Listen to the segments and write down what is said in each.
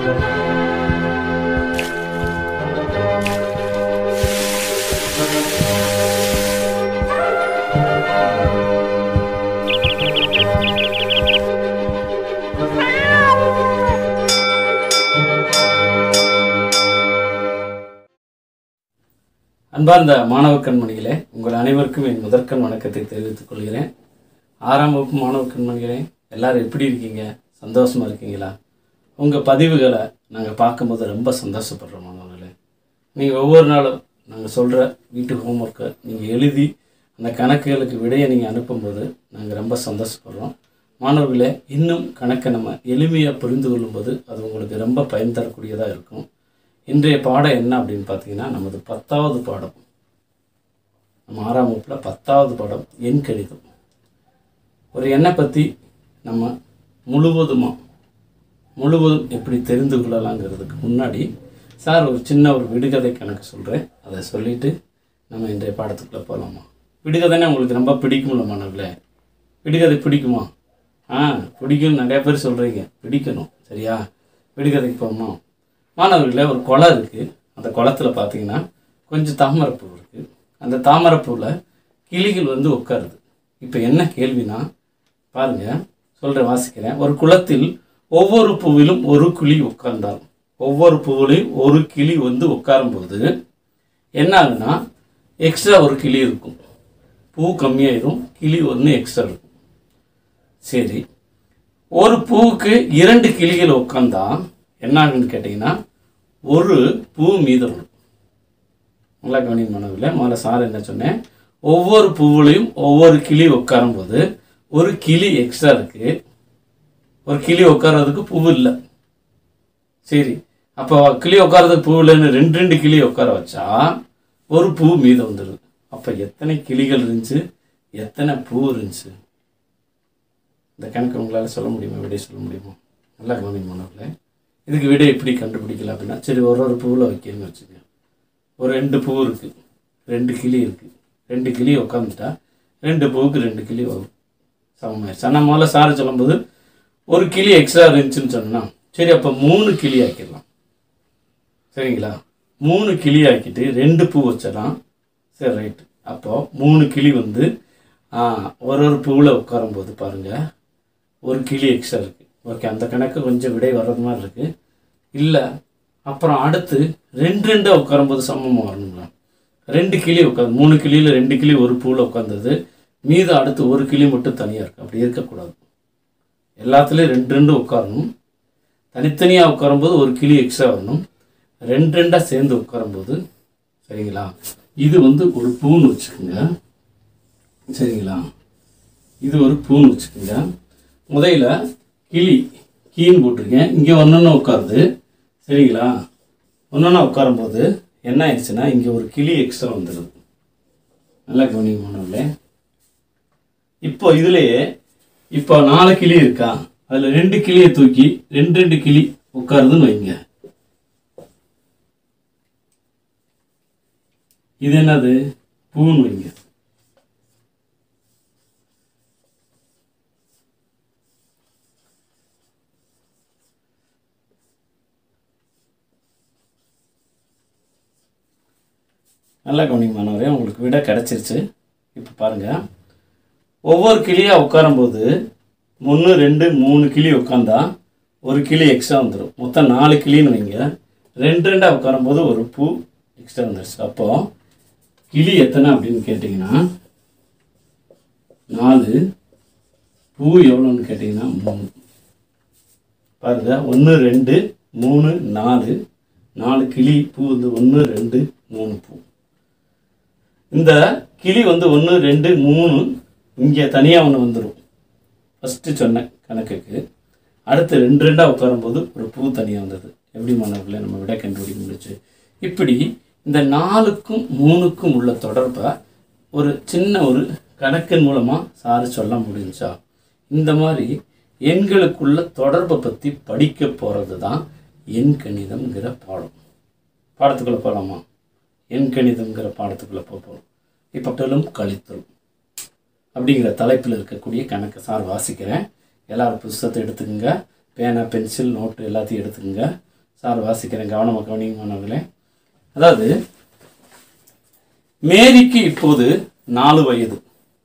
அன்பார்ந்த மாணவ கண்மணிகளே, உங்கள் அனைவருக்கும் என் முதற்கண் வணக்கத்தை தெரிவித்துக் கொள்கிறேன். 6ஆம் வகுப்பு மாணவ கண்மணிகளே, எல்லாரும் எப்படி இருக்கீங்க? சந்தோஷமாக இருக்கீங்களா? உங்கள் பதிவுகளை நாங்கள் பார்க்கும்போது ரொம்ப சந்தோஷப்படுறோம் மாணவர்களே. நீங்கள் ஒவ்வொரு நாளும் நாங்கள் சொல்கிற வீட்டு ஹோம்ஒர்க்கை நீங்கள் எழுதி அந்த கணக்குகளுக்கு விடையை நீங்கள் அனுப்பும்போது நாங்கள் ரொம்ப சந்தோஷப்படுறோம். மாணவர்களே, இன்னும் கணக்கை நம்ம எளிமையாக புரிந்து கொள்ளும்போது அது உங்களுக்கு ரொம்ப பயன் தரக்கூடியதாக இருக்கும். இன்றைய பாடம் என்ன அப்படின்னு பார்த்தீங்கன்னா, நமது 10வது பாடம். நம்ம 6ஆம் வகுப்பில் 10வது பாடம் எண் கணிதம். ஒரு எண்ணை பற்றி நம்ம முழுவதும் எப்படி தெரிந்து கொள்ளலாங்கிறதுக்கு முன்னாடி சார் ஒரு சின்ன விடுகதை கணக்கு சொல்கிறேன். அதை சொல்லிவிட்டு நம்ம இன்றைய பாடத்துக்குள்ளே போகலாமா? விடுகதைன்னா உங்களுக்கு ரொம்ப பிடிக்கும்ல மாணவர்களே? விடுகதை பிடிக்குமா? பிடிக்கும். நிறையா பேர் சொல்கிறீங்க பிடிக்கணும். சரியா? விடுகதைக்கு போகுமா? மாணவர்களே, ஒரு குளம் இருக்குது. அந்த குளத்தில் பார்த்தீங்கன்னா கொஞ்சம் தாமரைப்பூ இருக்குது. அந்த தாமரைப்பூவில் கிளிகள் உட்காருது. இப்போ என்ன கேள்வினா பாருங்கள், சொல்கிறேன், வாசிக்கிறேன். ஒரு குளத்தில் ஒவ்வொரு பூவிலும் ஒரு கிளி உட்கார்ந்தால், ஒவ்வொரு பூவிலையும் ஒரு கிளி உட்காரும்போது என்ன ஆகுனா, எக்ஸ்ட்ரா ஒரு கிளி இருக்கும். பூ கம்மியாயிரும், கிளி ஒன்று எக்ஸ்ட்ரா இருக்கும். சரி, ஒரு பூவுக்கு 2 கிளிகள் உட்காந்தா என்ன ஆகுன்னு கேட்டிங்கன்னா, ஒரு பூ மீதம் வரும். நல்லா கவனிங்க மாணவர்களே. முதல்ல சார் என்ன சொன்னேன், ஒவ்வொரு பூவிலையும் ஒவ்வொரு கிளி உட்காரும்போது ஒரு கிளி எக்ஸ்ட்ரா இருக்குது. ஒரு கிளி உட்கார்றதுக்கு பூ இல்லை. சரி, அப்போ கிளி உட்காரதுக்கு பூ இல்லைன்னு 2 கிளி உட்கார வச்சா ஒரு பூ மீதம் வந்துடுது. அப்போ எத்தனை கிளிகள் இருந்துச்சு, எத்தனை பூ இருந்துச்சு? இந்த கணக்கு உங்களால் சொல்ல முடியுமா? விடை சொல்ல முடியுமா? நல்லா கவனிங்க மாணவர்களே. இதுக்கு விடை எப்படி கண்டுபிடிக்கலாம் அப்படின்னா, சரி, ஒரு பூவில் வைக்கணும்னு வச்சுக்க. ஒரு 2 பூ இருக்குது, 2 கிளி இருக்குது. 2 கிளி உட்காந்துட்டா 2 பூவுக்கு 2 கிளி வரும், சமமாயிருச்சு. ஆனால் முதல்ல சார் சொல்லும்போது ஒரு கிளி எக்ஸ்ட்ரா இருந்துச்சுன்னு சொன்னால், சரி, அப்போ 3 கிளி ஆக்கிடலாம். சரிங்களா? 3 கிளி ஆக்கிட்டு 2 பூ வச்சிடலாம். சரி, ரைட்டு. அப்போது 3 கிளி ஒரு பூவில் உட்காரும்போது பாருங்கள், ஒரு கிளி எக்ஸ்ட்ரா இருக்குது. ஓகே, அந்த கணக்கு கொஞ்சம் விடை வர்றது மாதிரி இருக்குது. இல்லை, அப்புறம் அடுத்து 2 உட்காரும்போது சமமாக வரணுங்களா? 2 கிளி உட்காந்து, 3 கிளியில் 2 கிளி ஒரு பூவில் உட்காந்தது, மீது அடுத்து ஒரு கிளி மட்டும் தனியாக இருக்குது. அப்படி இருக்கக்கூடாது. எல்லாத்துலேயும் 2 உட்காரணும். தனித்தனியாக உட்காரும்போது ஒரு கிளி எக்ஸ்ட்ரா வரணும். 2 சேர்ந்து உட்காரும்போது, சரிங்களா, இது ஒரு பூன்னு வச்சுக்கோங்க. சரிங்களா? இது ஒரு பூன்னு வச்சுக்கோங்க. முதல்ல கிளி கீன்னு போட்டிருக்கேன். இங்கே ஒன்று உட்காருது. சரிங்களா? ஒன்றா உட்காரும்போது என்ன ஆயிடுச்சுன்னா, இங்கே ஒரு கிளி எக்ஸ்ட்ரா வந்துடுது. நல்லா கவனிங்க மாணவர்களே. இப்போ இதுலேயே 4 கிளி இருக்கா? அதில் 2 கிளியை தூக்கி 2 கிளி உட்காருதுன்னு வைங்க. இது என்னது? பூன்னு வைங்க. நல்லா கவனிங்க மாணவரே, உங்களுக்கு விட கிடச்சிருச்சு. இப்போ பாருங்கள், ஒவ்வொரு கிளியாக உட்காரும்போது 1 2 3 கிளி உட்காந்தா ஒரு கிளி எக்ஸ்ட்ரா வந்துடும். மொத்தம் 4 கிளின்னு வைங்க. 2 உட்காரும்போது ஒரு பூ எக்ஸ்ட்ரா வந்துடுச்சு. அப்போது கிளி எத்தனை அப்படின்னு கேட்டிங்கன்னா 4, பூ எவ்வளோன்னு கேட்டிங்கன்னா 3. பாருங்கள், 1 2 3 4, 4 கிளி, பூ 1 2 3 பூ. இந்த கிளி 1 2 3 இங்கே தனியாக ஒன்று வந்துடும். ஃபஸ்ட்டு சொன்ன கணக்குக்கு அடுத்து 2 உட்காரும்போது ஒரு பூ தனியாக வந்தது. எப்படி மாணவர்களே நம்ம விட கண்டுபிடிக்க முடிச்சு? இப்படி இந்த 4க்கும் 3க்கும் உள்ள தொடர்பை ஒரு சின்ன கணக்கின் மூலமாக சார் சொல்ல முடிஞ்சா? இந்த மாதிரி எண்களுக்குள்ள தொடர்பை பற்றி படிக்க போகிறது தான் எண் கணிதம்ங்கிற பாடம். பாடத்துக்குள்ளே போகலாமா? எண் கணிதம்ங்கிற பாடத்துக்குள்ளே போகிறோம். இப்போ கட்டலும் கழித்தலும் அப்படிங்கிற தலைப்பில் இருக்கக்கூடிய கணக்கு சார் வாசிக்கிறேன். எல்லோரும் புத்தகத்தை எடுத்துக்கோங்க, பேனா பென்சில் நோட்டு எல்லாத்தையும் எடுத்துக்கோங்க. சார் வாசிக்கிறேன், கவனமாக கவனிங்க மாணவர்களே. அதாவது மேரிக்கு இப்போது 4 வயது.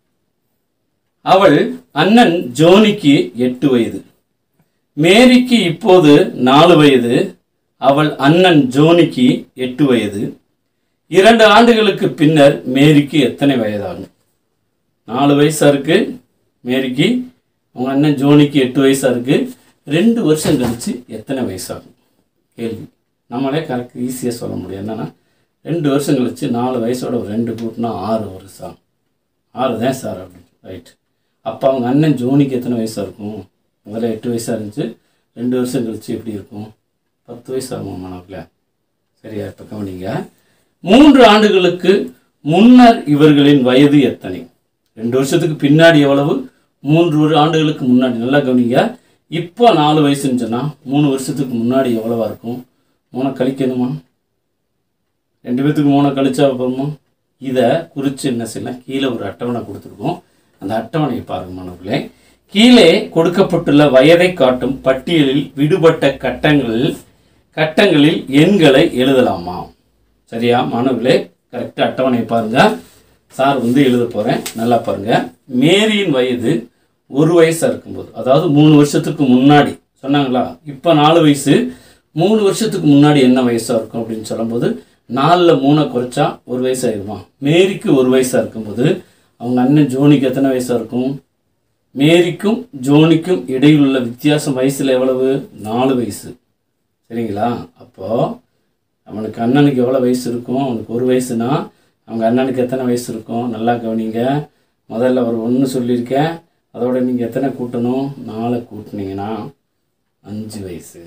அவள் அண்ணன் ஜோனிக்கு 8 வயது. மேரிக்கு இப்போது 4 வயது. அவள் அண்ணன் ஜோனிக்கு 8 வயது. 2 ஆண்டுகளுக்கு பின்னர் மேரிக்கு எத்தனை வயதாகும்? 4 வயசா இருக்கு மேரிக்கு, அவங்க அண்ணன் ஜோனிக்கு 8 வயசா இருக்கு. 2 வருஷம் கழிச்சு எத்தனை வயசாகும்? கேள்வி. நம்மளே கரெக்ட் ஈஸியாக சொல்ல முடியும். என்னன்னா 2 வருஷம் கழிச்சு 4 வயசோட ஒரு 2 கூட்டினா 6 வருஷம். 6 தான் சார் அப்படின்னு. ரைட். அப்போ அவங்க அண்ணன் ஜோனிக்கு எத்தனை வயசாக இருக்கும்? முதல்ல 8 வயசாக இருந்துச்சு. 2 வருஷம் கழிச்சு எப்படி இருக்கும்? 10 வயசு ஆகும் மாணவர்களே. சரியா? இப்போ கவனிங்க. 3 ஆண்டுகளுக்கு முன்னர் இவர்களின் வயது எத்தனை? 2 வருஷத்துக்கு பின்னாடி எவ்வளவு? 3 ஆண்டுகளுக்கு முன்னாடி. நல்லா கவனிங்க. இப்போ 4 வயசுன்னு சொன்னால் 3 வருஷத்துக்கு முன்னாடி எவ்வளவா இருக்கும்? 3 கழிக்கணுமா? 2 பேத்துக்கு 3 கழிச்சா அப்புறமா இதை குறித்து என்ன செய்யலாம்? கீழே ஒரு அட்டவணை கொடுத்துருக்கோம். அந்த அட்டவணையை பாருங்க மாணவர்களே. கீழே கொடுக்கப்பட்டுள்ள வயதை காட்டும் பட்டியலில் விடுபட்ட கட்டங்களில் எண்களை எழுதலாமா? சரியா மாணவர்களே? கரெக்டாக அட்டவணையை பாருங்க. சார் எழுத போகிறேன், நல்லா பாருங்க. மேரியின் வயது 1 வயசாக இருக்கும்போது, அதாவது 3 வருஷத்துக்கு முன்னாடி சொன்னாங்களா? இப்போ 4 வயசு. 3 வருஷத்துக்கு முன்னாடி என்ன வயசாக இருக்கும் அப்படின்னு சொல்லும்போது 4ல் 3 குறைச்சா 1 வயசு ஆயிடுமா? மேரிக்கு 1 வயசாக இருக்கும்போது அவங்க அண்ணன் ஜோனிக்கு எத்தனை வயசாக இருக்கும்? மேரிக்கும் ஜோனிக்கும் இடையில் உள்ள வித்தியாசம் வயசில் எவ்வளவு? 4 வயசு. சரிங்களா? அப்போது அவனுக்கு அண்ணனுக்கு எவ்வளோ வயசு இருக்கும்? அவனுக்கு 1 வயசுனா அவங்க அண்ணனுக்கு எத்தனை வயசு இருக்கும்? நல்லா கவனிங்க. முதல்ல ஒரு 1 சொல்லியிருக்கேன். அதோட நீங்கள் எத்தனை கூட்டணும்? 4 கூட்டினீங்கன்னா 5 வயசு.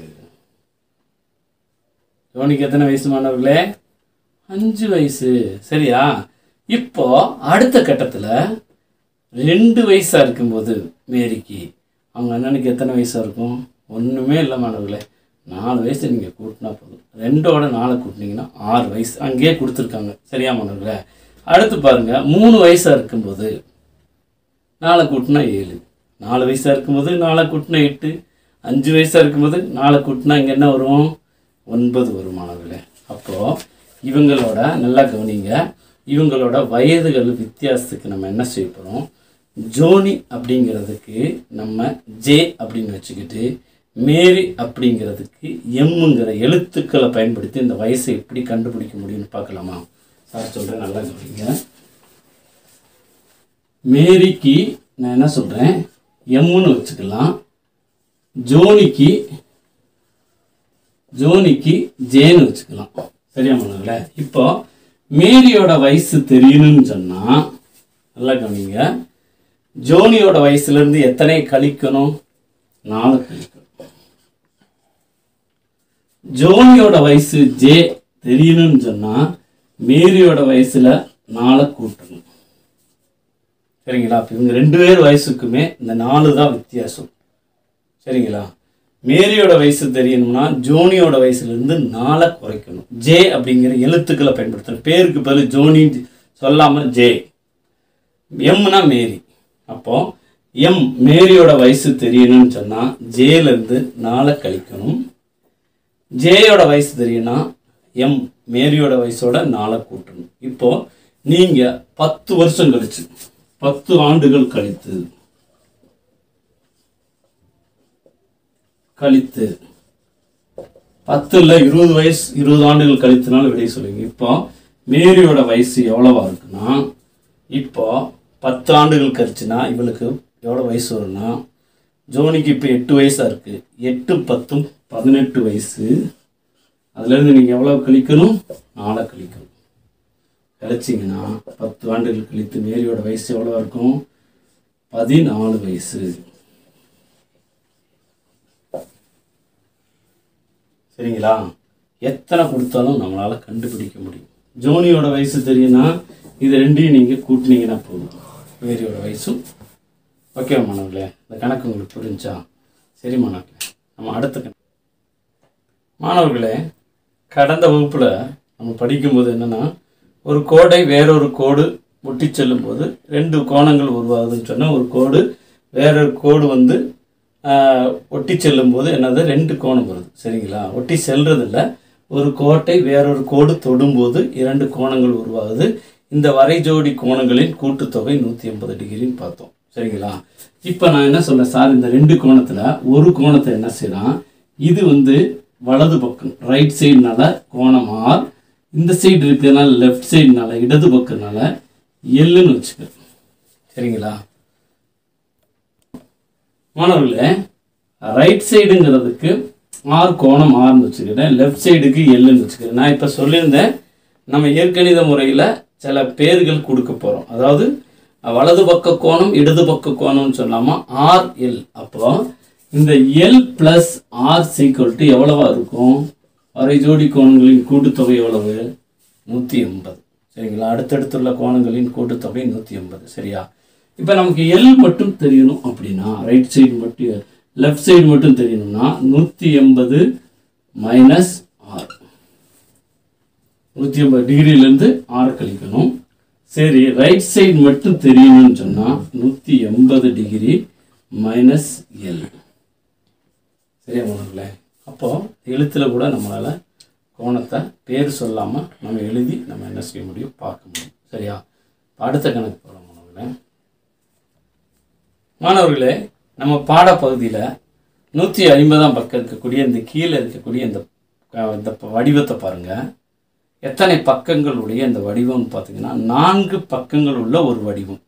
ஜோனிக்கு எத்தனை வயசு மாணவர்களே? 5 வயசு. சரியா? இப்போ அடுத்த கட்டத்தில் 2 வயசாக இருக்கும்போது மேரிக்கு அவங்க அண்ணனுக்கு எத்தனை வயசாக இருக்கும்? ஒன்றுமே இல்லை மாணவர்களே. 4 வயசு நீங்கள் கூட்டினா போதும். 2ஓட 4 கூட்டினீங்கன்னா 6 வயசு அங்கேயே கொடுத்துருக்காங்க. சரியா மாணவர்களே? அடுத்து பாருங்கள். 3 வயசாக இருக்கும்போது 4 கூட்டினா 7. 4 வயசாக இருக்கும்போது 4 கூட்டினா 8. 5 வயசாக இருக்கும்போது 4 கூட்டினா இங்கே என்ன வரும்? 9 வரும் மாணவர்களே. அப்போது இவங்களோட நல்லா கவனிங்க. இவங்களோட வயதுகள் வித்தியாசத்துக்கு நம்ம என்ன செய்ய போகிறோம்? ஜோனி அப்படிங்கிறதுக்கு நம்ம ஜே அப்படின்னு வச்சுக்கிட்டு, மேரி அப்படிங்கிறதுக்கு எம்ங்கிற எழுத்துக்களை பயன்படுத்தி இந்த வயசை எப்படி கண்டுபிடிக்க முடியும்னு பார்க்கலாமா? சார் சொல்கிறேன், நல்லா கவனிங்க. மேரிக்கு நான் என்ன சொல்கிறேன்? எம்முன்னு வச்சுக்கலாம். ஜோனிக்கு ஜேன்னு வச்சுக்கலாம். சரியா மாணவர்களே? இப்போ மேரியோட வயசு தெரியணும்னு சொன்னால் நல்லா கவனிங்க. ஜோனியோட வயசுலேருந்து எத்தனை கழிக்கணும்? 4 கழிக்கணும். ஜோனியோட வயசு ஜே தெரியணும்னு சொன்னால் மேரியோட வயசில் 4 கூட்டணும். சரிங்களா? இப்போ இவங்க 2 பேர் வயசுக்குமே இந்த 4 தான் வித்தியாசம். சரிங்களா? மேரியோட வயசு தெரியணும்னா ஜோனியோட வயசுலேருந்து 4 குறைக்கணும். ஜே அப்படிங்கிற எழுத்துக்களை பயன்படுத்தணும். பேருக்கு பதில் ஜோனி சொல்லாமல் ஜே. எம்னா மேரி. அப்போ எம் மேரியோட வயசு தெரியணும்னு சொன்னால் ஜேலேருந்து 4 கழிக்கணும். ஜேயோட வயசு தெரியும்னா எம் மேரியோட வயசோட 4 கூட்டணும். இப்போ நீங்கள் 10 வருஷம் கழிச்சு 10 ஆண்டுகள் கழித்து 10 20 வயசு 20 ஆண்டுகள் கழித்துனாலும் விடைய சொல்லுங்க. இப்போ மேரியோட வயசு எவ்வளவா இருக்குன்னா, இப்போ 10 ஆண்டுகள் கழிச்சுன்னா இவளுக்கு எவ்வளோ வயசு வரும்னா, ஜோனிக்கு இப்போ 8 வயசாக இருக்குது. 8 10 18 வயசு. அதுலேருந்து நீங்கள் எவ்வளோ கழிக்கணும்? 4 கழிக்கணும். கழிச்சிங்கன்னா 10 ஆண்டுகள் கழித்து மேரியோட வயசு எவ்வளோ இருக்கும்? 14 வயசு. சரிங்களா? எத்தனை கொடுத்தாலும் நம்மளால் கண்டுபிடிக்க முடியும். ஜோனியோட வயசு தெரியும்னா இது 2ஐயும் நீங்கள் கூட்டினீங்கன்னா போதும். மேரியோட வயசும். ஓகே மாணவர்களே, இந்த கணக்கு உங்களுக்கு புரிஞ்சா? சரி மாணவர்களே, நம்ம அடுத்த மாணவர்களே, கடந்த வகுப்பில் நம்ம படிக்கும்போது என்னென்னா, ஒரு கோடை வேறொரு கோடு முட்டி செல்லும் போது 2 கோணங்கள் உருவாகுதுன்னு சொன்னால், ஒரு கோடு வேறொரு கோடு ஒட்டி செல்லும்போது என்னது 2 கோணம் வருது. சரிங்களா? ஒட்டி செல்றதில்ல, ஒரு கோட்டை வேறொரு கோடு தொடும்போது 2 கோணங்கள் உருவாகுது. இந்த வரை ஜோடி கோணங்களின் கூட்டுத்தொகை 180 டிகிரின்னு பார்த்தோம். சரிங்களா? இப்போ நான் என்ன சொல்றேன் சார், இந்த 2 கோணத்தில் ஒரு கோணத்தை என்ன செய்யலாம், இது வந்து வலது பக்கம் ரைட் சைடுனால கோணம் ஆர், இந்த சைடு இருக்கிறதுனால லெஃப்ட் சைடுனால இடது பக்கம்னால எல்லுன்னு வச்சுக்கிறேன். சரிங்களா மாணவர்களே? ரைட் சைடுங்கிறதுக்கு ஆர் கோணம் ஆர்னு வச்சுக்கிறேன், லெஃப்ட் சைடுக்கு எல்லுன்னு வச்சுக்கிறேன். நான் இப்போ சொல்லியிருந்தேன், நம்ம இயற்கணித முறையில் சில பேர்கள் கொடுக்க போகிறோம். அதாவது வலது பக்க கோணம் இடது பக்க கோணம்னு சொல்லாமா ஆர் எல். அப்போ இந்த L plus R equal to எவ்வளவா இருக்கும், வரை ஜோடி கோணங்களின் கூட்டுத்தொகை எவ்வளவு, 180. சரிங்களா? அடுத்தடுத்துள்ள கோணங்களின் கூட்டுத்தொகை 180. சரியா? இப்போ நமக்கு எல் மட்டும் தெரியணும் அப்படின்னா, ரைட் சைடு மட்டும் லெஃப்ட் சைடு மட்டும் தெரியணும்னா 180 மைனஸ் ஆர், 180 டிகிரியிலேருந்து ஆர் கழிக்கணும். சரி, ரைட் சைடு மட்டும் தெரியணும்னு சொன்னால் 180 டிகிரி மைனஸ் எல். சரியா மாணவர்களே? அப்போது எழுத்தில் கூட நம்மளால் கோணத்தை பேர் சொல்லாமல் நம்ம எழுதி நம்ம என்ன செய்ய முடியும், பார்க்க முடியும். சரியா? அடுத்த கணக்கு போகிறோம் மாணவர்களே. மாணவர்களே, நம்ம பாடப்பகுதியில் 150ஆம் பக்கம் இருக்கக்கூடிய இந்த கீழே இருக்கக்கூடிய இந்த வடிவத்தை பாருங்கள். எத்தனை பக்கங்களுடைய இந்த வடிவம்னு பார்த்தீங்கன்னா 4 பக்கங்கள் உள்ள ஒரு வடிவம்.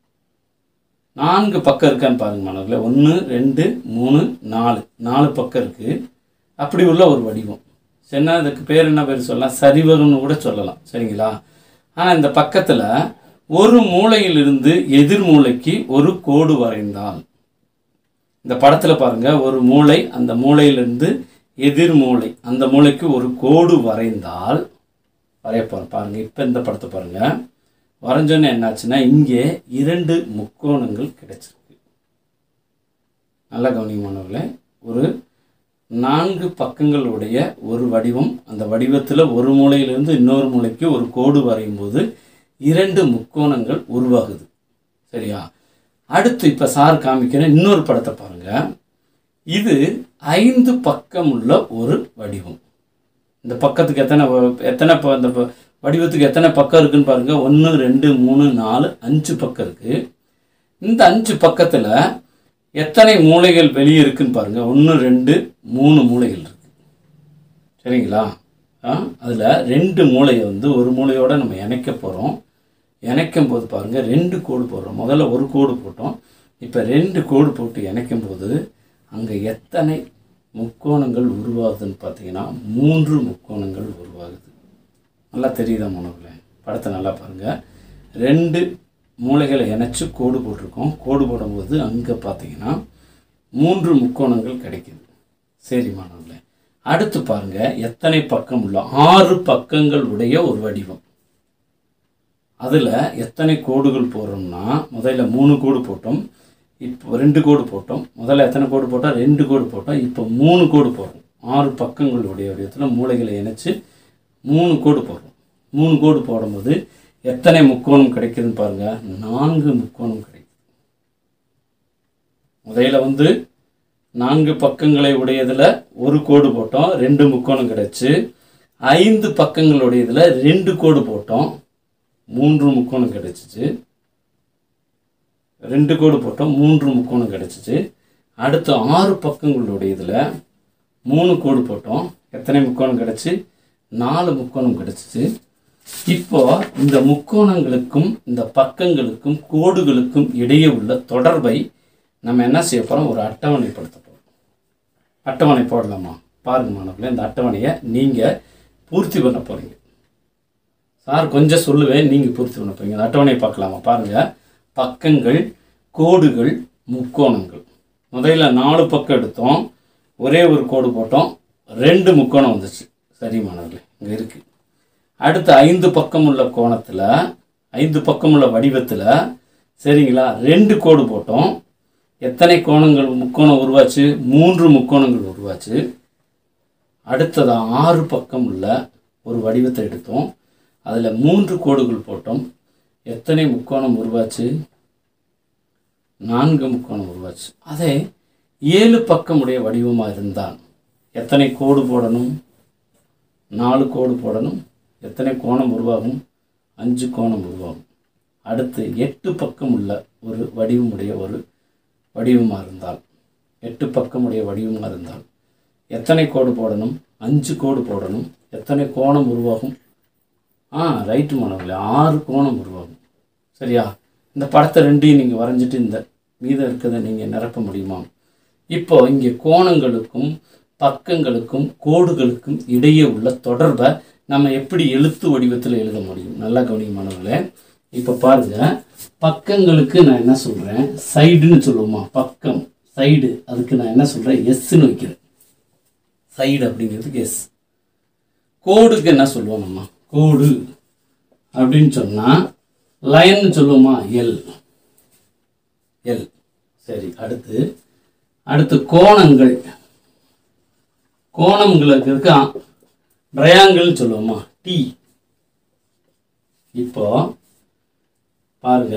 4 பக்கம் இருக்கான்னு பாருங்க மாணவர்களே. 1 2 3 4 பக்கம் இருக்குது. அப்படி உள்ள ஒரு வடிவம். சரிண்ணா, இதுக்கு பேர் என்ன பேர் சொல்லலாம், சரிவகம்னு கூட சொல்லலாம். சரிங்களா? ஆனால் இந்த பக்கத்தில் ஒரு மூலையிலிருந்து எதிர் மூலைக்கு ஒரு கோடு வரைந்தால், இந்த படத்தில் பாருங்கள், ஒரு மூளை, அந்த மூலையிலிருந்து எதிர் மூளை, அந்த மூளைக்கு ஒரு கோடு வரைந்தால் வரையப்போம். பாருங்கள், இப்போ இந்த படத்தை பாருங்கள். வரைஞ்சோன்னு என்னாச்சுன்னா இங்கே 2 முக்கோணங்கள் கிடைச்சிருக்கு. நல்லா கவனிமானவர்களே, ஒரு 4 பக்கங்களுடைய ஒரு வடிவம், அந்த வடிவத்தில் ஒரு மூலையிலிருந்து இன்னொரு மூலைக்கு ஒரு கோடு வரையும் போது 2 முக்கோணங்கள் உருவாகுது. சரியா? அடுத்து இப்போ சார் காமிக்கிற இன்னொரு படத்தை பாருங்கள். இது 5 பக்கம் உள்ள ஒரு வடிவம். இந்த பக்கத்துக்கு எத்தனை இந்த வடிவத்துக்கு எத்தனை பக்கம் இருக்குன்னு பாருங்கள். 1 2 3 4 5 பக்கம் இருக்குது. இந்த 5 பக்கத்தில் எத்தனை மூலைகள் வெளியே இருக்குன்னு பாருங்கள். 1 2 3 மூலைகள் இருக்குது. சரிங்களா? அதில் 2 மூலையை வந்து ஒரு மூலையோடு நம்ம இணைக்க போகிறோம். இணைக்கும் போது பாருங்கள் 2 கோடு போடுறோம். முதல்ல ஒரு கோடு போட்டோம், இப்போ 2 கோடு போட்டு இணைக்கும் போது அங்கே எத்தனை முக்கோணங்கள் உருவாகுதுன்னு பார்த்தீங்கன்னா 3 முக்கோணங்கள் உருவாகுது. நல்லா தெரியுதா மாணவர்களே? படத்தை நல்லா பாருங்கள். 2 மூலைகளை இணைச்சி கோடு போட்டிருக்கோம். கோடு போடும்போது அங்கே பார்த்தீங்கன்னா 3 முக்கோணங்கள் கிடைக்குது. சரி மாணவர்களே, அடுத்து பாருங்கள், எத்தனை பக்கம் உள்ள 6 பக்கங்கள் உடைய ஒரு வடிவம். அதில் எத்தனை கோடுகள் போடுறோம்னா, முதல்ல 3 கோடு போட்டோம், இப்போ 2 கோடு போட்டோம். முதல்ல எத்தனை கோடு போட்டோம், 2 கோடு போட்டோம். இப்போ 3 கோடு போடுறோம். 6 பக்கங்களுடைய வடிவத்தில் மூலைகளை இணைச்சி 3 கோடு போடுறோம். 3 கோடு போடும்போது எத்தனை முக்கோணம் கிடைக்குதுன்னு பாருங்கள், 4 முக்கோணம் கிடைக்குது. முதல்ல வந்து 4 பக்கங்களை உடையதில் ஒரு கோடு போட்டோம், 2 முக்கோணம் கிடைச்சி. 5 பக்கங்களுடையதில் 2 கோடு போட்டோம், 3 முக்கோணம் கிடைச்சிச்சு. 2 கோடு போட்டோம், 3 முக்கோணம் கிடைச்சிச்சு. அடுத்து 6 பக்கங்களுடையதில் 3 கோடு போட்டோம், எத்தனை முக்கோணம் கிடைச்சி, 4 முக்கோணம் கிடைச்சிச்சு. இப்போ இந்த முக்கோணங்களுக்கும் இந்த பக்கங்களுக்கும் கோடுகளுக்கும் இடையே உள்ள தொடர்பை நம்ம என்ன செய்ய போகிறோம், ஒரு அட்டவணைப்படுத்த போகிறோம். அட்டவணை போடலாமா? பாருங்க மாணவர்களே, இந்த அட்டவணையை நீங்கள் பூர்த்தி பண்ண போகிறீங்க. சார் கொஞ்சம் சொல்லுவேன், நீங்கள் பூர்த்தி பண்ண போகிறீங்க. அந்த அட்டவணையை பார்க்கலாமா? பாருங்கள், பக்கங்கள், கோடுகள், முக்கோணங்கள். முதல்ல 4 பக்கம் எடுத்தோம், ஒரே ஒரு கோடு போட்டோம், 2 முக்கோணம் வந்துச்சு. சரி மாணவர்களே, இங்கே இருக்குது. அடுத்து 5 பக்கம் உள்ள கோணத்தில், 5 பக்கம் உள்ள வடிவத்தில், சரிங்களா, 2 கோடு போட்டோம். எத்தனை கோணங்கள் முக்கோணம் உருவாச்சு, 3 முக்கோணங்கள் உருவாச்சு. அடுத்ததாக 6 பக்கம் உள்ள ஒரு வடிவத்தை எடுத்தோம், அதில் 3 கோடுகள் போட்டோம். எத்தனை முக்கோணம் உருவாச்சு, 4 முக்கோணம் உருவாச்சு. அதே 7 பக்கமுடைய வடிவமாக இருந்தால் எத்தனை கோடு போடணும்? 4 கோடு போடணும். எத்தனை கோணம் உருவாகும்? 5 கோணம் உருவாகும். அடுத்து 8 பக்கம் உள்ள ஒரு வடிவமுடைய ஒரு வடிவமாக இருந்தால் 8 பக்கமுடைய வடிவமாக இருந்தால் எத்தனை கோடு போடணும்? 5 கோடு போடணும். எத்தனை கோணம் உருவாகும்? ரைட்டு மாணவர்களே, 6 கோணம் உருவாகும். சரியா? இந்த படத்தை ரெண்டையும் நீங்கள் வரைஞ்சிட்டு இந்த மீதம் இருக்கிறத நீங்கள் நிரப்ப முடியுமா? இப்போ இங்கே கோணங்களுக்கும் பக்கங்களுக்கும் கோடுகளுக்கும் இடையே உள்ள தொடர்பை நம்ம எப்படி எழுத்து வடிவத்தில் எழுத முடியும்? நல்லா கவனிங்க மாணவர்களே. இப்போ பாருங்க, பக்கங்களுக்கு நான் என்ன சொல்கிறேன்? சைடுன்னு சொல்லுவோமா? பக்கம் சைடு, அதுக்கு நான் என்ன சொல்கிறேன்? எஸ்ன்னு வைக்கிறேன். சைடு அப்படிங்கிறதுக்கு எஸ். கோடுக்கு என்ன சொல்லுவோம் நம்ம? கோடு அப்படின்னு சொன்னால் லைன்னு சொல்லுவோமா? எல். எல். சரி, அடுத்து கோணங்கள். கோணங்களுக்கு ட்ரையாங்கிள்னு சொல்லுவோமா? டி. இப்போ பாருங்க,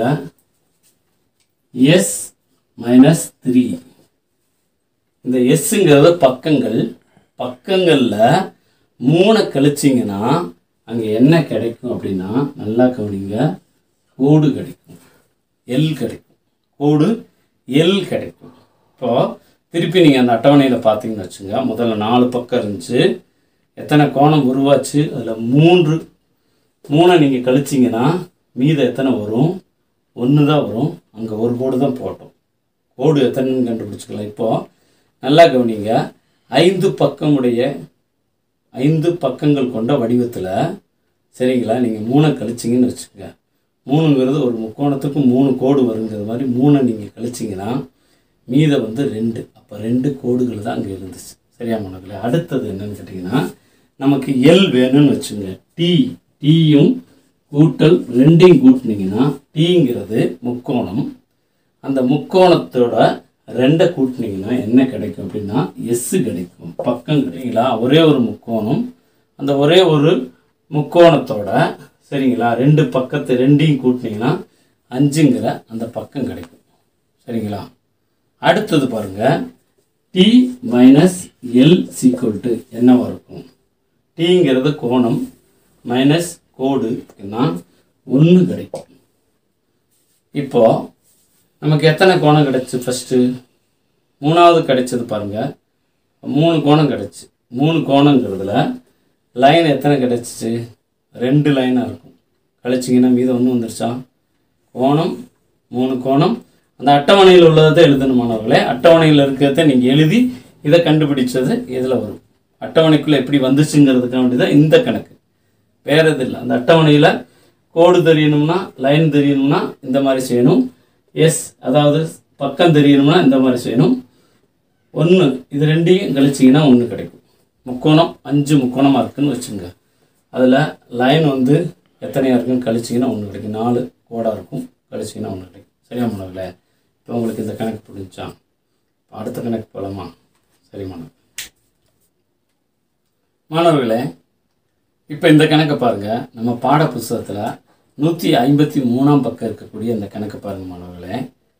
எஸ் -3. இந்த எஸ்ங்கிறது பக்கங்கள். பக்கங்களில் 3 கழிச்சிங்கன்னா அங்கே என்ன கிடைக்கும் அப்படின்னா, நல்லா கவனிங்க, கோடு கிடைக்கும். எல் கிடைக்கும். கோடு எல் கிடைக்கும். இப்போது திருப்பி நீங்கள் அந்த அட்டவணையில் பார்த்தீங்கன்னு வச்சுங்க, முதல்ல 4 பக்கம் இருந்துச்சு. எத்தனை கோணம் உருவாச்சு? அதில் 3 நீங்கள் கழிச்சிங்கன்னா மீதம் எத்தனை வரும்? 1 தான் வரும். அங்கே ஒரு கோடு தான் போட்டோம். கோடு எத்தனைன்னு கண்டுபிடிச்சிக்கலாம். இப்போது நல்லா கவனிங்க, 5 பக்கங்கள் கொண்ட வடிவத்தில், சரிங்களா, நீங்கள் 3 கழிச்சிங்கன்னு வச்சுக்கோங்க. 3ங்கிறது ஒரு முக்கோணத்துக்கு 3 கோடு வருங்கிற மாதிரி 3 நீங்கள் கழிச்சிங்கன்னா மீதம் 2. அப்போ 2 கோடுகள் தான் அங்கே இருந்துச்சு. சரியா மாணவர்களே? அடுத்தது என்னன்னு கேட்டிங்கன்னா, நமக்கு எல் வேணும்னு வச்சுங்க. டீயும் கூட்டல் 2யும் கூட்டினீங்கன்னா டீங்கிறது முக்கோணம். அந்த முக்கோணத்தோட 2 கூட்டினீங்கன்னா என்ன கிடைக்கும் அப்படின்னா எஸ் கிடைக்கும். பக்கம் கிடைங்களா? ஒரே ஒரு முக்கோணம். அந்த ஒரே ஒரு முக்கோணத்தோட, சரிங்களா, 2 பக்கத்தை 2யும் கூட்டினீங்கன்னா 5ங்கிற அந்த பக்கம் கிடைக்கும். சரிங்களா? அடுத்தது பாருங்க, T minus L equal to என்னவா இருக்கும்? டீங்கிறது கோணம் மைனஸ் கோடுன்னா 1 கிடைக்கும். இப்போ நமக்கு எத்தனை கோணம் கிடைச்சி? ஃபஸ்ட்டு 3வது கிடைச்சது பாருங்கள், 3 கோணம் கிடச்சி. 3 கோணங்கிறதுல லைன் எத்தனை கிடச்சிச்சு? 2 லைனாக இருக்கும். கழிச்சிங்கன்னா மீதம் 1 வந்துருச்சா? கோணம் 3 கோணம். அந்த அட்டவணையில் உள்ளதை எழுதணும் மாணவர்களே. அட்டவணையில் இருக்கிறத நீங்கள் எழுதி இதை கண்டுபிடிச்சது இதில் வரும். அட்டவணைக்குள்ளே எப்படி வந்துச்சுங்கிறதுக்காக வேண்டியதான் இந்த கணக்கு, வேறு எது இல்லை. அந்த அட்டவணையில் கோடு தெரியணும்னா, லைன் தெரியணும்னா இந்த மாதிரி செய்யணும். எஸ், அதாவது பக்கம் தெரியணும்னா இந்த மாதிரி செய்யணும். 1, இது 2யும் கழிச்சிங்கன்னா 1 கிடைக்கும். முக்கோணம் 5 முக்கோணமாக இருக்குதுன்னு வச்சுங்க. அதில் லைன் எத்தனையாக இருக்குன்னு கழிச்சிங்கன்னா 1 கிடைக்கும். 4 கோடாக இருக்கும், கழிச்சிங்கன்னா 1 கிடைக்கும். சரியா மாணவர்களே? இப்போ உங்களுக்கு இந்த கணக்கு புரிஞ்சா? அடுத்த கணக்கு போகலாமா? சரி மாணவர்களே, இப்போ இந்த கணக்கை பாருங்கள். நம்ம பாட புத்தகத்தில் 153ஆம் பக்கம் இருக்கக்கூடிய இந்த கணக்கு பாருங்கள் மாணவர்களே.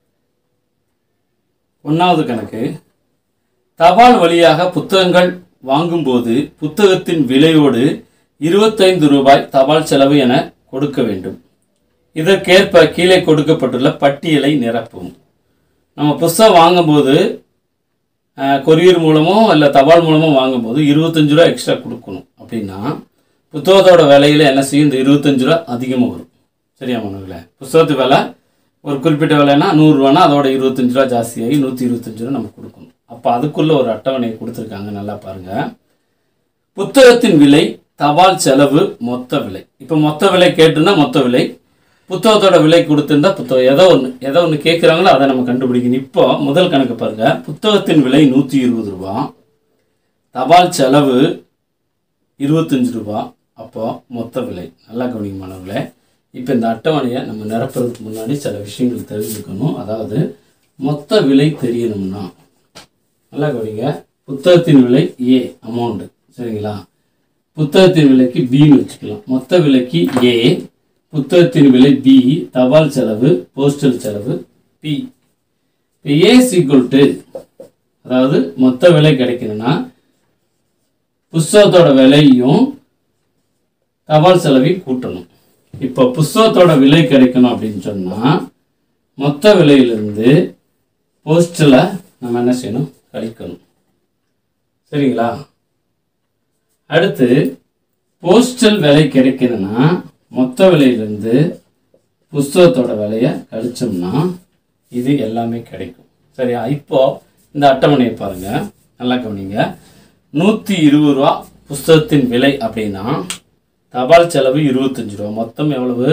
1வது கணக்கு, தபால் வழியாக புத்தகங்கள் வாங்கும்போது புத்தகத்தின் விலையோடு 25 ரூபாய் தபால் செலவு என கொடுக்க வேண்டும். இதற்கேற்ப கீழே கொடுக்கப்பட்டுள்ள பட்டியலை நிரப்பும். நம்ம புத்தகம் வாங்கும்போது கொரியர் மூலமோ இல்லை தபால் மூலமோ வாங்கும்போது 25 ரூபா எக்ஸ்ட்ரா கொடுக்கணும் அப்படின்னா புத்தகத்தோட விலையில் என்ன செய்யும்? இந்த 25 ரூபா அதிகமாக வரும். சரியா மாணவர்களே? புத்தகத்து விலை ஒரு குறிப்பிட்ட விலைன்னா 100 ரூபானா அதோட 25 ரூபா ஜாஸ்தியாகி 125 ரூபா நம்ம கொடுக்கணும். அப்போ அதுக்குள்ளே ஒரு அட்டவணையை கொடுத்துருக்காங்க, நல்லா பாருங்கள். புத்தகத்தின் விலை, தபால் செலவு, மொத்த விலை. இப்போ மொத்த விலை கேட்டிருந்தா மொத்த விலை, புத்தகத்தோட விலை கொடுத்துருந்தா புத்தகம், எதோ ஒன்று கேட்குறாங்களோ அதை நம்ம கண்டுபிடிக்கணும். இப்போ முதல் கணக்கு பாருங்கள். புத்தகத்தின் விலை 120 ரூபா, தபால் செலவு 25 ரூபா. அப்போது மொத்த விலை. நல்லா கவனிங்க மாணவர்களே. இப்போ இந்த அட்டவணையை நம்ம நிரப்புறதுக்கு முன்னாடி சில விஷயங்கள் தெரிஞ்சுக்கணும். அதாவது மொத்த விலை தெரியணும்னா நல்லா கவனிங்க. புத்தகத்தின் விலை ஏ அமௌண்ட்டு, சரிங்களா? புத்தகத்தின் விலைக்கு பின்னு வச்சுக்கலாம். மொத்த விலைக்கு ஏ, புத்தகத்தின் விலை பி, தபால் செலவு போஸ்டல் செலவு பி. இப்போ ஏ ஈக்குவல் டு, அதாவது மொத்த விலை கிடைக்கணும்னா புஸ்தகத்தோட விலையும் தபால் செலவையும் கூட்டணும். இப்போ புஸ்தகத்தோட விலை கிடைக்கணும் அப்படின்னு சொன்னால் மொத்த விலையிலிருந்து போஸ்டில் நம்ம என்ன செய்யணும், கழிக்கணும். சரிங்களா? அடுத்து போஸ்டல் விலை கிடைக்கணும்னா மொத்த விலையிலிருந்து புஸ்தகத்தோட விலையை கழிச்சோம்னா இது எல்லாமே கிடைக்கும். சரியா? இப்போ இந்த அட்டவணையை பாருங்க, நல்லா கவனிங்க. 120 ரூபா புஸ்தகத்தின் விலை அப்படின்னா தபால் செலவு 25 ரூபா, மொத்தம் எவ்வளவு?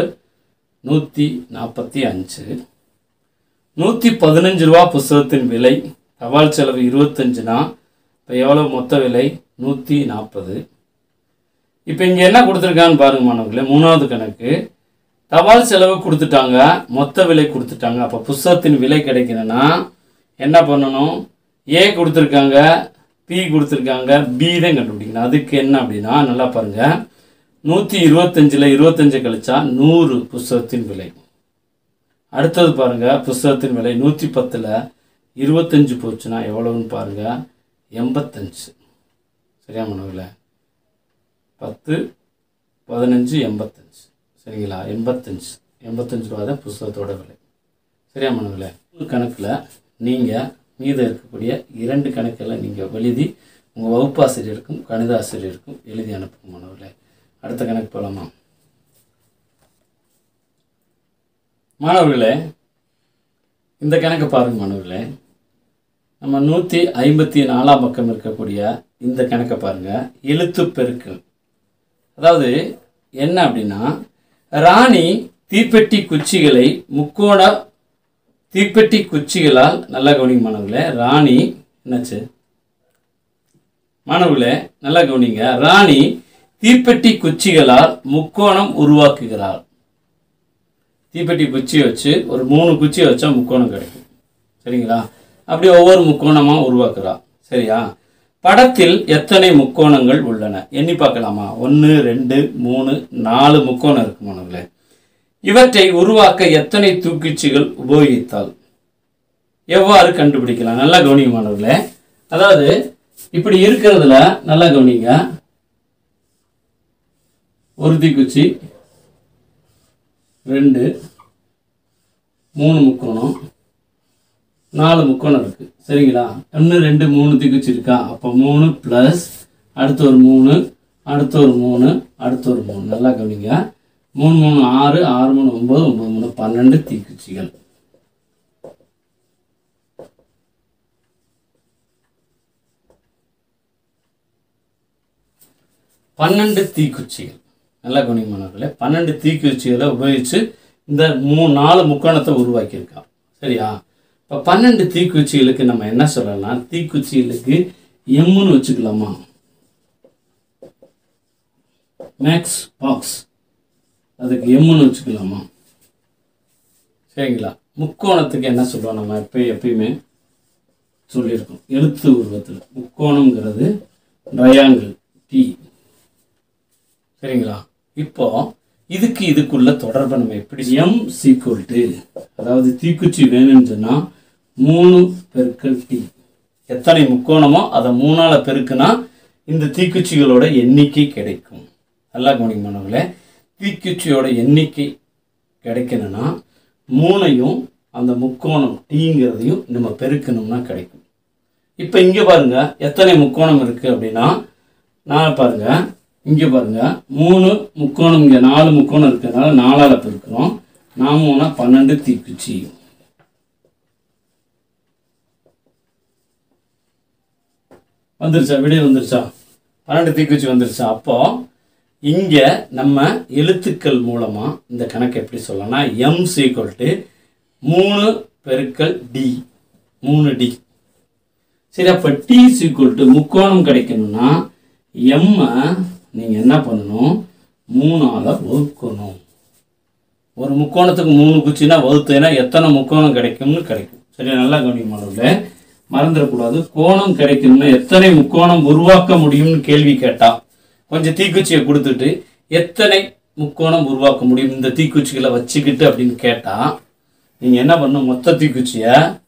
145. 115 ரூபா புஸ்தகத்தின் விலை, தபால் செலவு 25னா இப்போ எவ்வளோ மொத்த விலை? 140. இப்போ இங்கே என்ன கொடுத்துருக்கான்னு பாருங்க மாணவர்களே. மூணாவது கணக்கு, தபால் செலவு கொடுத்துட்டாங்க, மொத்த விலை கொடுத்துட்டாங்க. அப்போ புஸ்தகத்தின் விலை கிடைக்கணும்னா என்ன பண்ணணும்? ஏ கொடுத்துருக்காங்க, பி கொடுத்துருக்காங்க, பி தான் கண்டுபிடிக்கணும். அதுக்கு என்ன அப்படின்னா நல்லா பாருங்கள், 125ல் 25 கழிச்சா 100 புஸ்தகத்தின் விலை. அடுத்தது பாருங்கள், புஸ்தகத்தின் விலை 110ல் 25 போச்சுன்னா எவ்வளோன்னு பாருங்கள், 85. சரியா மாணவர்களே? 10, 15, 85. சரிங்களா? 85 ரூபா தான் புஸ்தகத்தோட விலை. சரியா மாணவர்களே? ஒரு கணக்கில் நீங்கள் மீதம் இருக்கக்கூடிய 2 கணக்கெல்லாம் நீங்கள் எழுதி உங்கள் வகுப்பாசிரியருக்கும் கணித ஆசிரியருக்கும் எழுதி அனுப்புங்க மாணவர்களே. அடுத்த கணக்கு போகலாமா மாணவர்களே? இந்த கணக்கை பாருங்க மாணவர்களே. நம்ம 154ஆம் பக்கம் இருக்கக்கூடிய இந்த கணக்கை பாருங்கள். எழுத்து பெருக்கல். அதாவது என்ன அப்படின்னா, ராணி தீப்பெட்டி குச்சிகளை முக்கோண தீப்பெட்டி குச்சிகளால், நல்லா கவனிங்க மாணவர்களே, ராணி என்னாச்சு மாணவர்களே, நல்லா கவனிங்க. ராணி தீப்பெட்டி குச்சிகளால் முக்கோணம் உருவாக்குகிறாள். தீப்பெட்டி குச்சியை வச்சு ஒரு 3 குச்சியை வச்சா முக்கோணம் கிடைக்கும். சரிங்களா? அப்படி ஒவ்வொரு முக்கோணமாக உருவாக்குறா. சரியா? படத்தில் எத்தனை முக்கோணங்கள் உள்ளன எண்ணி பார்க்கலாமா? 1, 2, 3, 4 முக்கோணம் இருக்கு மாணவர்களே. இவற்றை உருவாக்க எத்தனை தூக்குச்சிகள் உபயோகித்தால் எவ்வாறு கண்டுபிடிக்கலாம்? நல்லா கவனிங்க மாணவர்களே. அதாவது இப்படி இருக்கிறதுல நல்லா கவனிங்க. ஒரு தீக்குச்சி, 2, 3 முக்கோணம், 4 முக்கோணம் இருக்கு. சரிங்களா? 1, 2, 3 தீக்குச்சி இருக்கா? அப்போ 3 ப்ளஸ் அடுத்து ஒரு 3, அடுத்து ஒரு 3, அடுத்து ஒரு 3. நல்லா கவனிங்க. 3, 3, 6, 6, 3, 9, 9, 3, 12 தீக்குச்சிகள். தீக்குச்சிகள். நல்லா கவனிங்க மாணவர்களே. 12 தீக்குச்சிகளை உபயோகித்து இந்த 4 முக்கோணத்தை உருவாக்கியிருக்கான். சரியா? இப்போ 12 தீக்குச்சிகளுக்கு நம்ம என்ன சொல்லலாம்? தீக்குச்சிகளுக்கு எம்னு வச்சுக்கலாமா? மேக்ஸ் பாக்ஸ், அதுக்கு எம்னு வச்சுக்கலாமா? சரிங்களா? முக்கோணத்துக்கு என்ன சொல்லுவோம்? நம்ம எப்பயுமே சொல்லியிருக்கோம் எழுத்து உருவத்தில். முக்கோணங்கிறது ட்ரையாங்கிள் டி. சரிங்களா? இப்போ இதுக்குள்ள தொடர்பை நம்ம எப்படி? எம் சீக்குவல் டு, அதாவது தீக்குச்சி வேணும்னு சொன்னால் 3 பெருக்கல் டி. எத்தனை முக்கோணமோ அதை 3ஆல் பெருக்குனா இந்த தீக்குச்சிகளோட எண்ணிக்கை கிடைக்கும். நல்லா கவனிங்க மாணவர்களே. தீக்குச்சியோட எண்ணிக்கை கிடைக்கணும்னா 3ஐயும் அந்த முக்கோணம் டீங்கிறதையும் நம்ம பெருக்கணும்னா கிடைக்கும். இப்போ இங்கே பாருங்க எத்தனை முக்கோணம் இருக்குது அப்படின்னா, நான் பாருங்க இங்கே பாருங்க 3 முக்கோணம், இங்கே 4 முக்கோணம் இருக்கிறதுனால 4ஆல் பெருக்கிறோம். 4 3 12 தீக்குச்சி. வந்துருச்சா? விடை வந்துருச்சா? 12 தீக்குச்சி வந்துருச்சா? அப்போ இங்கே நம்ம எழுத்துக்கள் மூலமாக இந்த கணக்கு எப்படி சொல்லலாம்னா, எம் சீக்வல் டு 3 பெருக்கல் டி, 3D. சரி, அப்போ டி சீக்வல் டு முக்கோணம் கிடைக்கணும்னா எம்மை நீங்கள் என்ன பண்ணணும்? 3ஆல் வகுக்கணும். ஒரு முக்கோணத்துக்கு 3 குச்சினா வகுத்தேன்னா எத்தனை முக்கோணம் கிடைக்கும்னு கிடைக்கும். சரி, நல்லா கவனிமானவர்களே, மறந்துடக்கூடாது. கோணம் கிடைக்கணும்னா எத்தனை முக்கோணம் உருவாக்க முடியும்னு கேள்வி கேட்டால் கொஞ்சம் தீக்குச்சியை கொடுத்துட்டு எத்தனை முக்கோணம் உருவாக்க முடியும் இந்த தீக்குச்சிகளை வச்சுக்கிட்டு அப்படின்னு கேட்டால் நீங்கள் என்ன பண்ணணும்? மொத்த தீக்குச்சியை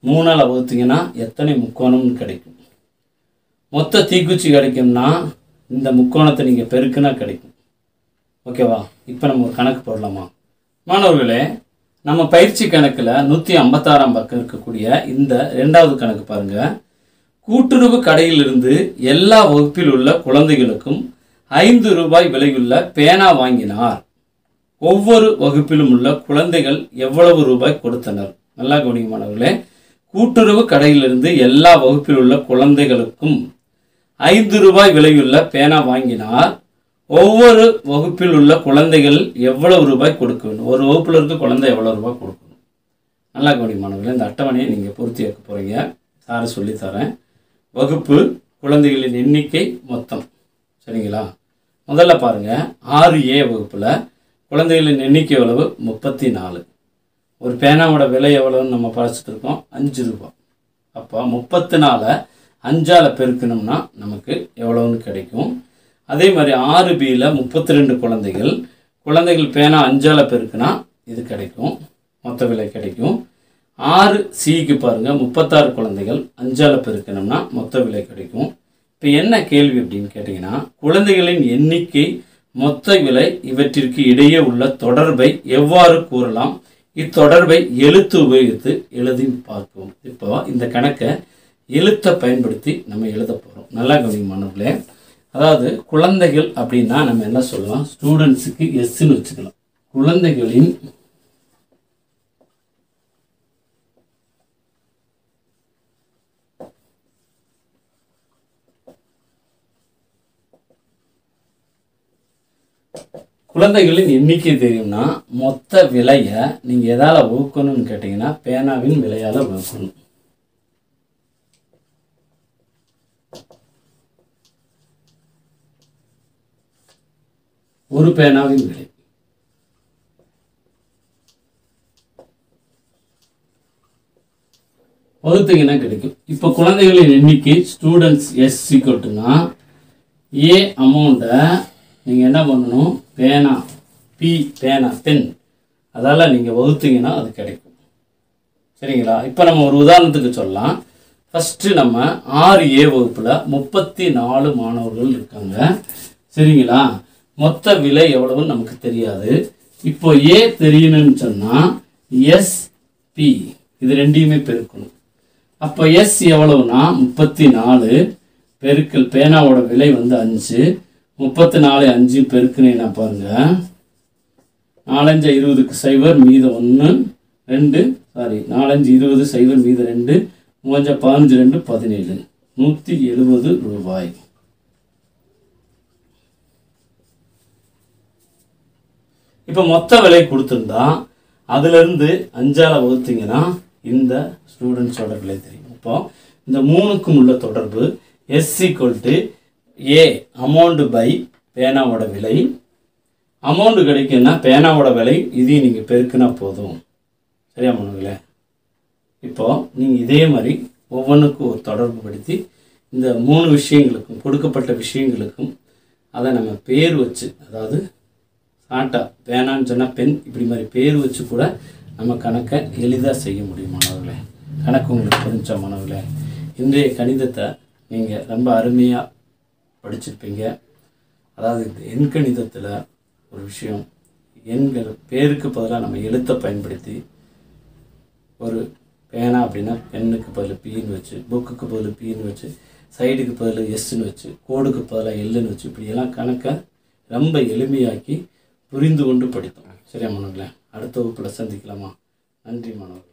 3ஆல் வகுத்தீங்கன்னா எத்தனை முக்கோணம்னு கிடைக்கும். மொத்த தீக்குச்சி கிடைக்கும்னா இந்த முக்கோணத்தை நீங்கள் பெருக்குனா கிடைக்கும். ஓகேவா? இப்போ நம்ம ஒரு கணக்கு போடலாமா? மாணவர்களே, நம்ம பயிற்சி கணக்கில் 156ஆம் பக்கம் இருக்கக்கூடிய இந்த 2வது கணக்கு பாருங்கள். கூட்டுறவு கடையிலிருந்து எல்லா வகுப்பில் உள்ள குழந்தைகளுக்கும் 5 ரூபாய் விலையுள்ள பேனா வாங்கினார். ஒவ்வொரு வகுப்பிலும் உள்ள குழந்தைகள் எவ்வளவு ரூபாய் கொடுத்தனர்? நல்லா கவனிங்க மாணவர்களே. கூட்டுறவு கடையிலிருந்து எல்லா வகுப்பில் உள்ள குழந்தைகளுக்கும் 5 ரூபாய் விலையுள்ள பேனா வாங்கினார். ஒவ்வொரு வகுப்பில் உள்ள குழந்தைகள் எவ்வளவு ரூபாய் கொடுக்க வேண்டும்? ஒரு வகுப்பில் இருக்க குழந்தை எவ்வளோ ரூபாய் கொடுக்கணும்? நல்லா கவனிங்க மாணவர்களே. இந்த அட்டவணையை நீங்கள் பூர்த்தி வைக்க போகிறீங்க. சாரை சொல்லித்தரேன். வகுப்பு, குழந்தைகளின் எண்ணிக்கை, மொத்தம். சரிங்களா? முதல்ல பாருங்கள். 6A வகுப்பில் குழந்தைகளின் எண்ணிக்கை எவ்வளவு? 34. ஒரு பேனாவோட விலை எவ்வளோன்னு நம்ம படிச்சுட்டு இருக்கோம், 5 ரூபாய். அப்போ 34 5ஆல் பெருக்கணும்னா நமக்கு எவ்வளோன்னு கிடைக்கும். அதே மாதிரி 6Bயில் 32 குழந்தைகள் பேனா 5ஆல் பெருக்குனா இது கிடைக்கும், மொத்த விலை கிடைக்கும். 6Cக்கு பாருங்கள், 36 குழந்தைகள் 5ஆல் பெருக்கணும்னா மொத்த விலை கிடைக்கும். இப்போ என்ன கேள்வி அப்படின்னு கேட்டிங்கன்னா, குழந்தைகளின் எண்ணிக்கை, மொத்த விலை இவற்றிற்கு இடையே உள்ள தொடர்பை எவ்வாறு கூறலாம்? இத்தொடர்பை எழுத்து உபயோகித்து எழுதி பார்ப்போம். இப்போ இந்த கணக்கை எழுத்தை பயன்படுத்தி நம்ம எழுத போகிறோம். நல்லா கவனிங்க மாணவர்களே. அதாவது குழந்தைகள் அப்படின்னா நம்ம என்ன சொல்லலாம்? ஸ்டூடெண்ட்ஸுக்கு எஸ்ன்னு வச்சுக்கலாம். குழந்தைகளின் எண்ணிக்கை தெரியும்னா மொத்த விலையை நீங்கள் எதால் வகுக்கணும்னு கேட்டிங்கன்னா பேனாவின் விலையால் வகுக்கணும். ஒரு பேனாவின் விலை. வகுத்தீங்கன்னா கிடைக்கும். இப்போ குழந்தைகளின் எண்ணிக்கை ஸ்டூடெண்ட்ஸ் எஸ் ஈக்குவல்ட்டுனா ஏ அமௌண்ட்டை நீங்கள் என்ன பண்ணணும்? பேனா பென் அதால் நீங்கள் வகுத்தீங்கன்னா அது கிடைக்கும். சரிங்களா? இப்போ நம்ம ஒரு உதாரணத்துக்கு சொல்லலாம். ஃபஸ்ட்டு நம்ம 6A வகுப்பில் 34 மாணவர்கள் இருக்காங்க. சரிங்களா? மொத்த விலை எவ்வளவுன்னு நமக்கு தெரியாது. இப்போ ஏ தெரியணும்னு சொன்னால் எஸ்பி இது ரெண்டையுமே பெருக்கணும். அப்போ எஸ் எவ்வளவுனா 34 பெருக்கல் பேனாவோட விலை வந்து 5. 34 5 பெருக்குனீங்கன்னா பாருங்கள், 4 5 20க்கு 0 மீதம் 1 2 4 5 20 0 மீதம் 2 3 5 15 2 17 170 ரூபாய். இப்போ மொத்த விலை கொடுத்துருந்தா அதுலேருந்து 5ஆல் வகுத்தீங்கன்னா இந்த ஸ்டூடெண்ட்ஸோட விலை தெரியும். இப்போ இந்த 3க்கும் உள்ள தொடர்பு S equal to A amount by பேனாவோட விலை. அமௌண்ட்டு கிடைக்குன்னா பேனாவோட விலை இதையும் நீங்கள் பெருக்குனா போதும். சரியா மாணவர்களே? இப்போது நீங்கள் இதே மாதிரி ஒவ்வொன்றுக்கும் ஒரு தொடர்பு படுத்தி இந்த 3 விஷயங்களுக்கும் கொடுக்கப்பட்ட விஷயங்களுக்கும் அதை நம்ம பேர் வச்சு, அதாவது ஆட்டா பேனான்னு சொன்னால் பென், இப்படி மாதிரி பேர் வச்சு கூட நம்ம கணக்கை எளிதாக செய்ய முடியும் மாணவர்களே. கணக்கு உங்களுக்கு புரிஞ்ச மாணவர்களே? இன்றைய கணிதத்தை நீங்கள் ரொம்ப அருமையாக படிச்சிருப்பீங்க. அதாவது இந்த எண்கணிதத்தில் ஒரு விஷயம், எண்கள் பேருக்கு பதிலாக நம்ம எழுத்தை பயன்படுத்தி, ஒரு பேனா அப்படின்னா பெண்ணுக்கு பதில் பீன்னு வச்சு, புக்குக்கு பதில் பீன்னு வச்சு, சைடுக்கு பதில் எஸ்ன்னு வச்சு, கோடுக்கு பதிலாக எல்லுன்னு வச்சு, இப்படியெல்லாம் கணக்கை ரொம்ப எளிமையாக்கி புரிந்து கொண்டு படித்தோம். சரியா மாணவர்களே? அடுத்த வகுப்பில் சந்திக்கலாமா? நன்றி மாணவர்களே.